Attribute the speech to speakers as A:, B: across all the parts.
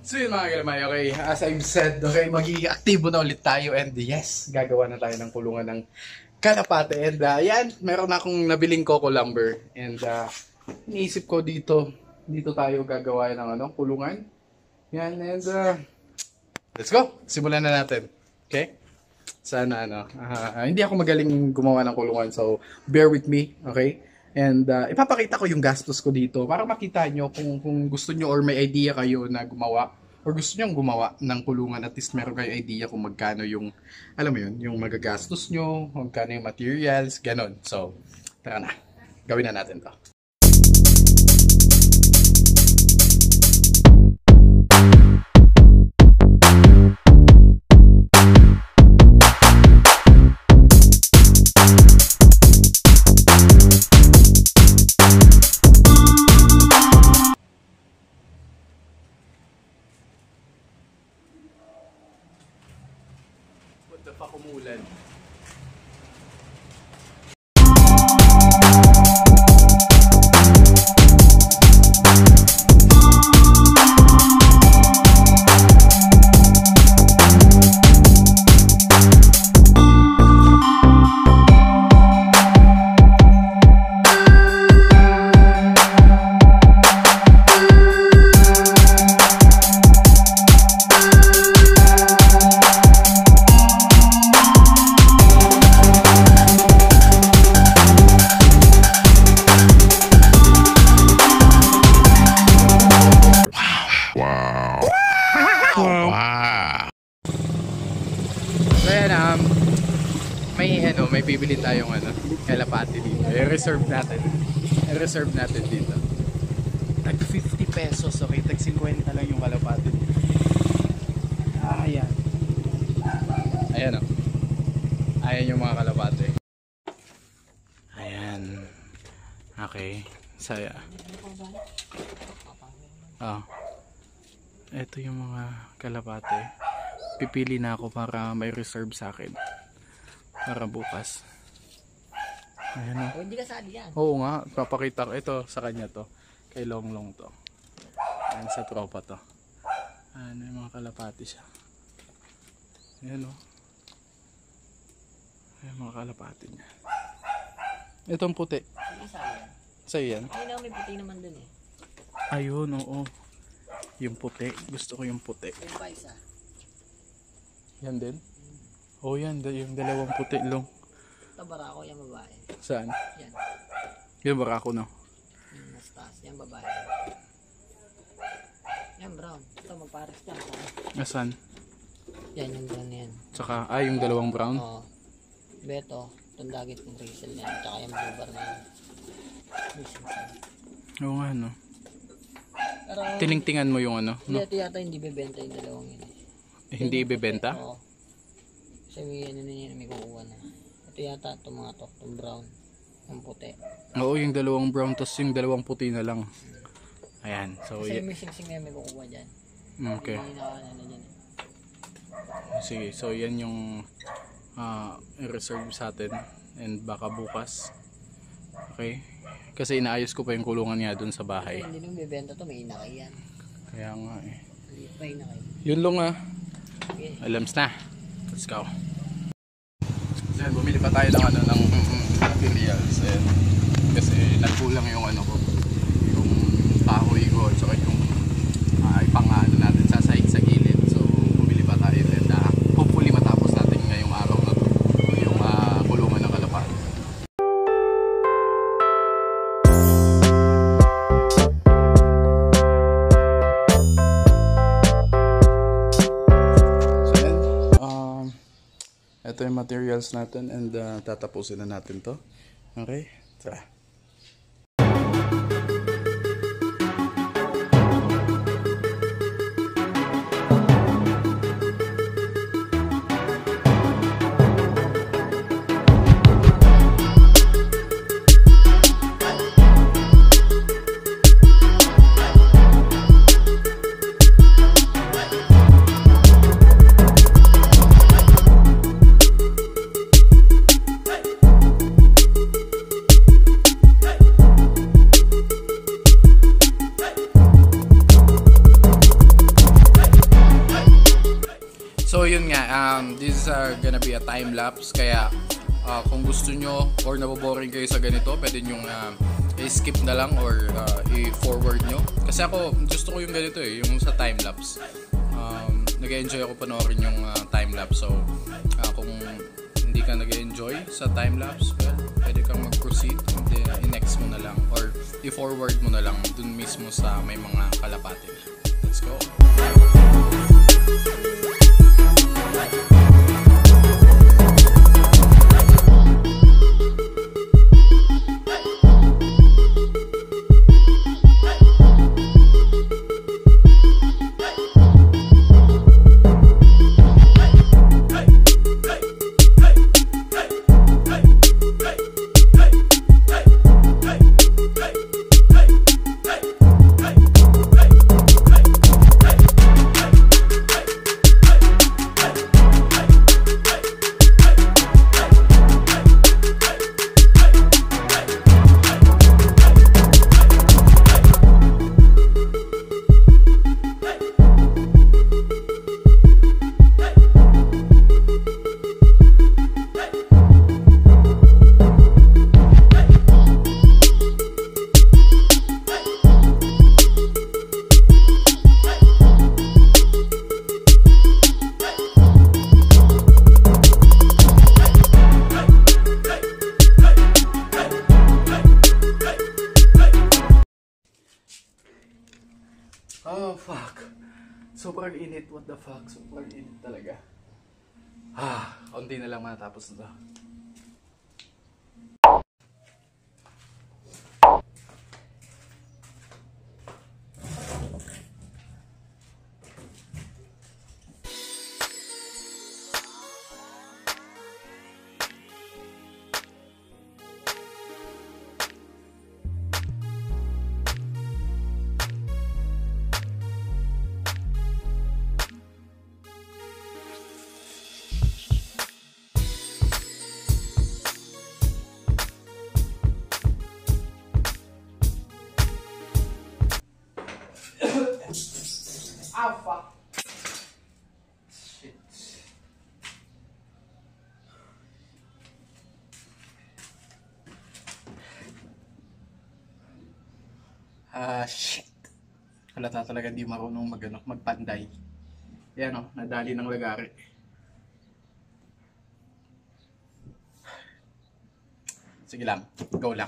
A: So yun mga kalamay, okay, as I've said, okay, magiging aktibo na ulit tayo and yes, gagawa na tayo ng kulungan ng kalapate and yan, meron na akong nabiling coco lumber and iniisip ko dito tayo gagawa ng kulungan. Yan and let's go, simulan na natin, okay? Sana hindi ako magaling gumawa ng kulungan so bear with me, okay? And ipapakita ko yung gastos ko dito para makita nyo kung gusto nyo or may idea kayo na gumawa or gusto nyo gumawa ng kulungan, at least meron kayo idea kung magkano yung, alam mo yun, yung magagastos nyo, magkano yung materials, ganon. So, tara na, gawin na natin to. Punta pa kumulan. So may bibili tayong kalapati dito. I-reserve natin dito. Tag 50 pesos, okay? Tag 50 lang yung kalapati dito. Ayan. Ayan o. Ayan yung mga kalapati. Ayan. Okay. Saya. Ito yung mga kalapati. Pipili na ako para may reserve sa akin. Para bukas. Ayan o.
B: Hindi ka sali yan.
A: Oo nga. Papakita ko. Ito sa kanya to. Kay Longlong to. Ayan sa tropa to. Ayan yung mga kalapati siya. Ayan o. Ayan mga kalapati niya. Itong puti.
B: Hindi sali yan.
A: Sa'yo yan?
B: Ay na, may puti naman dun eh.
A: Ayun, oo. Yung puti. Gusto ko yung puti.
B: Yung pa isa.
A: Yan din? Oh yan, yung dalawang puti long.
B: Ito barako, yung babae.
A: Saan?
B: Yan.
A: Yung barako no?
B: Mas taas, yan babae. Yan brown. Ito magpares dyan.
A: Nasaan?
B: Yan yung brown yan.
A: Tsaka, yung dalawang brown?
B: Oo. Beto, itong dagit ng rizal yan. Tsaka yung blue bar na yan.
A: Oo nga no.
B: Pero,
A: tiningtingan mo yung no?
B: Ito yata hindi bebenta yung dalawang yun.
A: Hindi ibebenta?
B: Oo. Kasi may may kukuha na. Ito yata itong mga to, itong brown, yung puti.
A: Oo, yung dalawang brown, tapos yung dalawang puti na lang. Ayan, so
B: kasi may sing-sing na may kukuha dyan.
A: Okay. Sige, so yan yung i-reserve sa atin and baka bukas. Okay? Kasi inaayos ko pa yung kulungan niya dun sa bahay.
B: Hindi nung bibenta to, may inakay yan.
A: Kaya nga eh.
B: May inakay.
A: Yun lang
B: Okay.
A: Alams na. Let's go. Then, bumili pa tayo ng materials and kasi nagkulang yung ko, yung kahoy ko at saka yung ipang natin sasahig sa gilid. So bumili pa tayo and hopefully matapos natin ngayong araw na to yung kulungan ng kalapati. Ito yung materials natin and tatapusin na natin to. Okay? Tara. So yun nga, this is gonna be a time lapse, kaya kung gusto nyo or naboboring kayo sa ganito, pwede nyo i-skip na lang or i-forward nyo. Kasi ako, gusto ko yung ganito yung sa time lapse. Nag-enjoy ako panoorin yung time lapse. So kung hindi ka nag-enjoy sa time lapse, well, pwede kang mag-proceed, i-next mo na lang or i-forward mo na lang dun mismo sa may mga kalapati. Let's go! Oh, fuck. Sobrang init. What the fuck? Sobrang init talaga. Konti na lang matapos na to. Ah, fuck. Shit. Shit. Halata talaga hindi marunong magpanday. Yan nadali ng lagari. Sige lang, go lang.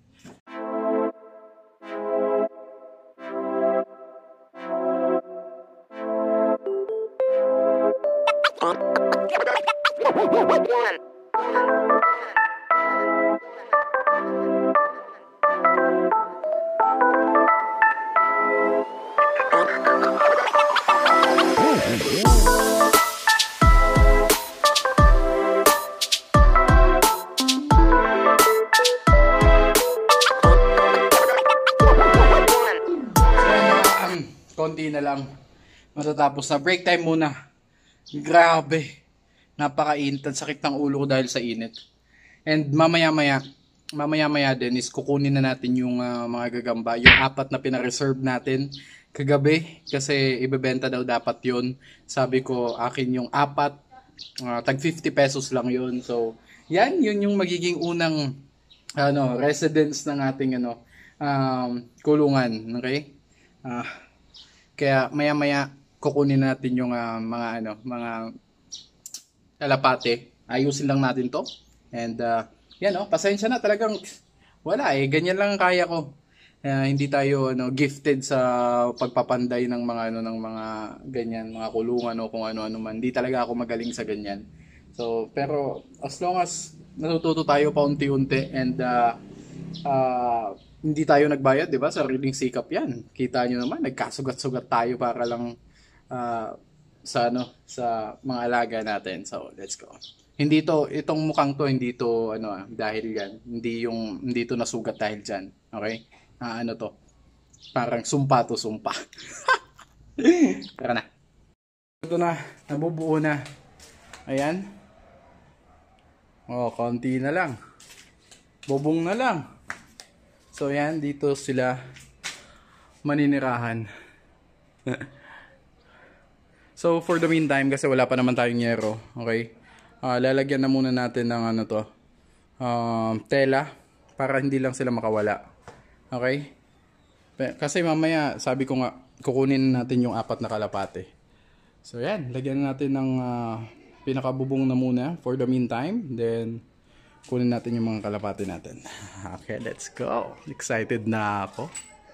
A: Konti na lang matatapos na. Break time muna. Grabe, napakainit at sakit ng ulo ko dahil sa init. And mamaya din is kukunin na natin yung mga gagamba, yung 4 na pina-reserve natin kagabi kasi ibebenta daw dapat yun. Sabi ko akin yung 4, tag 50 pesos lang yun. So yun yung magiging unang residence ng ating kulungan. Okay? Kaya maya kukunin natin yung mga kalapate. Ayusin lang natin to. And pasensya na, talagang wala ganyan lang kaya ko. Hindi tayo gifted sa pagpapanday ng mga ganyan, mga kulungan o kung ano-ano man. Hindi talaga ako magaling sa ganyan. So, pero as long as natututo tayo paunti-unti and hindi tayo nagbayad, 'di ba? Sariling sikap 'yan. Kita niyo naman, nagkasugat-sugat tayo para lang sa mga alaga natin. So, let's go. Itong mukhang to, hindi to dahil yan. Hindi to nasugat dahil diyan. Okay? To? Parang sumpa to, sumpa. Tara na. Ito na, nabubuo na. Ayan. Konti na lang. Bobong na lang. So yan, dito sila maninirahan. So for the meantime, kasi wala pa naman tayong yero, okay? Lalagyan na muna natin ng ano to, tela para hindi lang sila makawala. Okay? Kasi mamaya, sabi ko nga, kukunin natin yung 4 na kalapate. So yan, lagyan natin ng pinakabubong na muna for the meantime. Then kunin natin yung mga kalapate natin. Okay, let's go. Excited na ako.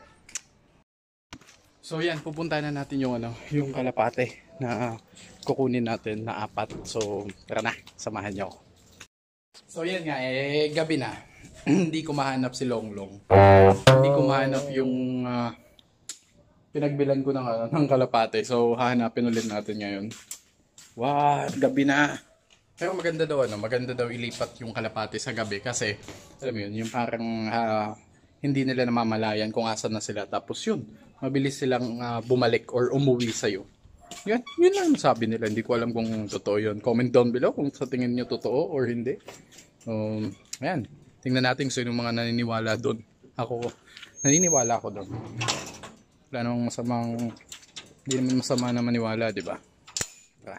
A: So yan, pupuntahan na natin yung yung kalapate na kukunin natin na 4. So tara na, samahan niyo ako. So yan nga, gabi na. Hindi ko mahanap si Longlong. Hindi ko mahanap yung pinagbilan ko ng kalapate. So hahanapin ulit natin ngayon. Wow, gabi na. Pero maganda daw maganda daw ilipat yung kalapate sa gabi kasi alam mo yun, yung parang hindi nila namamalayan kung asan na sila. Tapos yun, mabilis silang bumalik or umuwi sa'yo. Yun lang sabi nila. Hindi ko alam kung totoo yun. Comment down below kung sa tingin nyo totoo or hindi. Ayan. Tingnan natin kung sino mga naniniwala doon. Ako, naniniwala ako doon. Wala namang masamang, hindi naman masama na maniwala, di ba? Tara.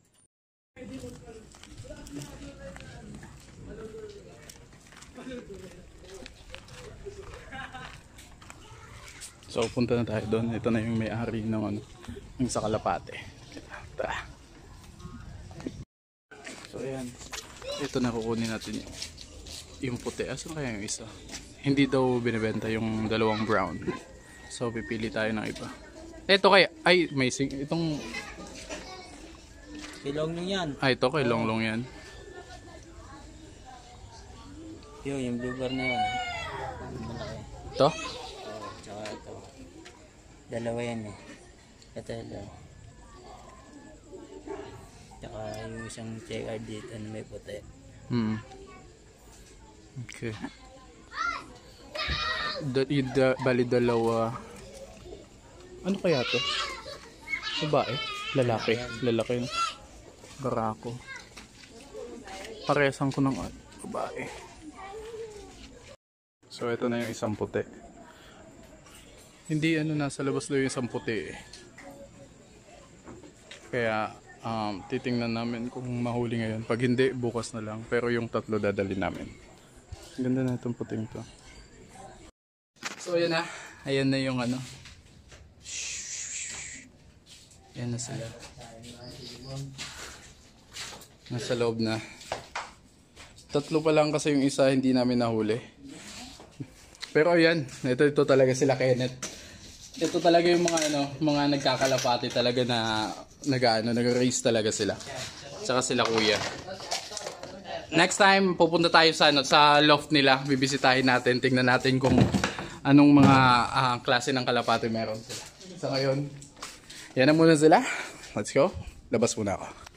A: So punta na tayo doon. Ito na yung may-ari ng yung sa kalapate. Tara. So ayan. Ito na kukunin natin yung puti. Asan kaya yung isa? Hindi daw binibenta yung dalawang brown. So pipili tayo ng iba. Ito kaya ay may itong
B: Kay Longlong yan.
A: ito kay Longlong yan.
B: Yung blue bar na yan. Malaki.
A: Ito?
B: Tsaka ito. Dalawa yan eh. Ito. Tsaka yung isang checker dito na may puti.
A: Okay. Bali dalawa. Ano kaya to? Babae? Lalaki? Lalaki. Barako. Paresan ko ng babae. So ito na yung isang puti. Hindi nasa labas daw yung isang puti eh. Kaya titingnan namin kung mahuli ngayon. Pag hindi, bukas na lang. Pero yung 3 dadali namin. Ganda na itong puting to. So ayan na. Ayan na yung Ayan na sila. Nasa loob na. 3 pa lang kasi yung isa hindi namin nahuli. Pero ayan, ito talaga sila Kenneth. Ito talaga yung mga nagkakalapati talaga na nag-race talaga sila. Tsaka sila kuya. Next time pupunta tayo sa loft nila, bibisitahin natin, tingnan natin kung anong mga klase ng kalapati meron sila. Sa ngayon, yan na muna sila. Let's go. Labas muna ako.